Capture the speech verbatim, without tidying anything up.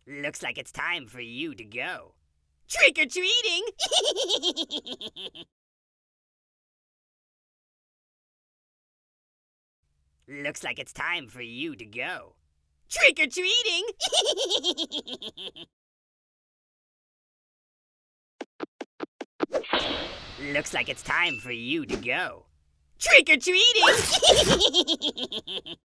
Looks like it's time for you to go. Trick-or-treating! Looks like it's time for you to go. Trick-or-treating! Looks like it's time for you to go. Trick-or-treating!